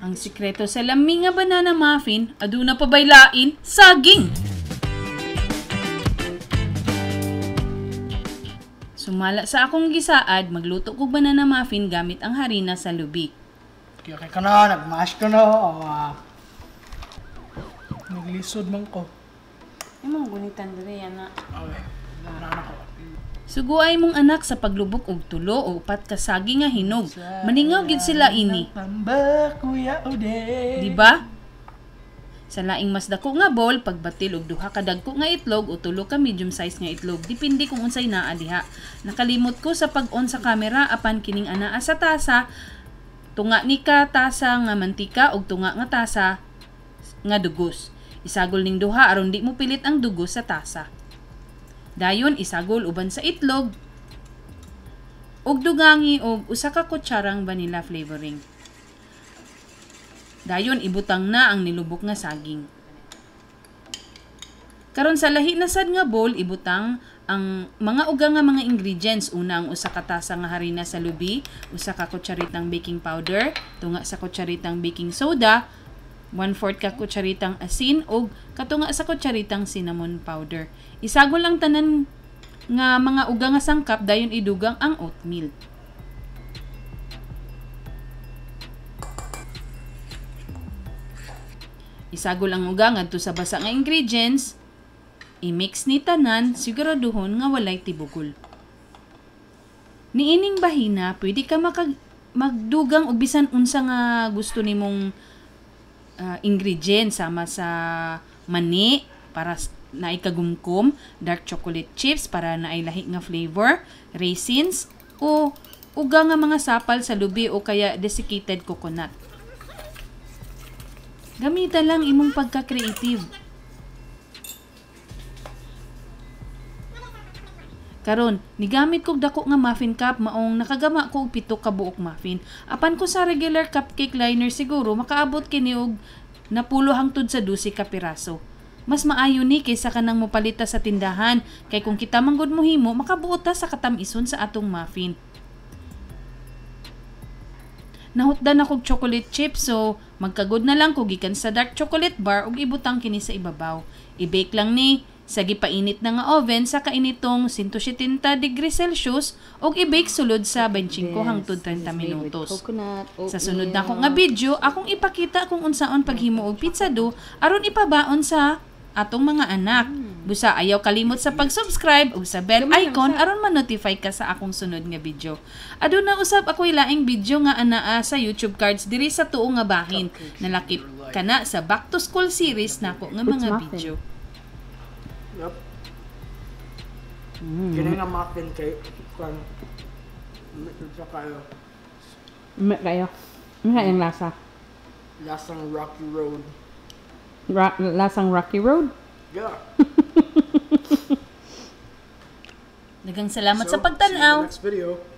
Ang sikreto sa lami nga banana muffin, aduna pa baylain, saging! Sumala sa akong gisaad, magluto ko banana muffin gamit ang harina sa lubi. Okay ka na, nagmash ko na. Naglisod man ko. Ay mong gunitan diri yan na. Okay, nana ko. Suguay mong anak sa paglubok og tulo o upat ka saging nga hinog. Maningaw gid sila ini. Di ba? Sa laing mas dako nga bowl, pagbatil og duha ka dagko nga itlog o tulo ka medium size nga itlog, depende kung unsay naa diha. Nakalimot ko sa pag-on sa camera apan kining anaa sa tasa, tunga ni ka tasa nga mantika og tunga nga tasa nga dugos. Isagol ning duha aron di mo pilit ang dugos sa tasa. Dayon isagol uban sa itlog og dugangi og usa ka kutsarang vanilla flavoring. Dayon ibutang na ang nilubok nga saging. Karon sa lahi na sad nga bowl ibutang ang mga uga nga mga ingredients. Una ang usa ka tasa nga harina sa lubi, usa ka kutsaritang baking powder, tunga sa kutsaritang baking soda, 1/4 ka kutsaritang asin ug katunga sa kutsaritang cinnamon powder. Isagol ang tanan nga mga uga nga sangkap dayon idugang ang oatmeal. Isagol ang uga ngadto sa basa nga ingredients, i-mix ni tanan siguraduhon nga walay tibugol. Niining bahina, pwede ka magdugang og bisan unsa nga gusto nimong ingredients sama sa mani para naay kagumkum, dark chocolate chips para naay lahi nga flavor, raisins o uga nga mga sapal sa lubi o kaya desiccated coconut. Gamitan lang imong pagka-creative. Karon, nigamit kog dako nga muffin cup maong nakagama ko og 7 ka buok muffin. Apan ko sa regular cupcake liner siguro makaabot kini og napulo hangtod sa 12 ka piraso. Mas maayo ni kaysa kanang mopalita sa tindahan kay kung kita manggod mo himo makabuot ta sa katam-ison sa atong muffin. Nahutdan akong chocolate chips so magkagod na lang ko gikan sa dark chocolate bar ug ibutang kini sa ibabaw. I-bake lang ni sa gipainit na nga oven sa kainitong 170 degrees Celsius ug i-bake sulod sa 25 hangtod 30 minutos. Sa sunod na akong nga video, akong ipakita kung unsaon paghimo og pizza dough aron ipabaon sa atong mga anak. Busa ayaw kalimot sa pag-subscribe ug sa bell icon aron ma-notify ka sa akong sunod nga video. Aduna usab ako ilaing video nga anaa sa YouTube cards diri sa tuo nga bahin. Nalakip kana sa back to school series nako nga mga video. Yup. Kini nga muffin kay kan sa kayo. Kayo. Ano yung lasa? Lasang Rocky Road. Lasang Rocky Road? Yeah. Daghang salamat So, sa pagtan-aw. see you in the next video.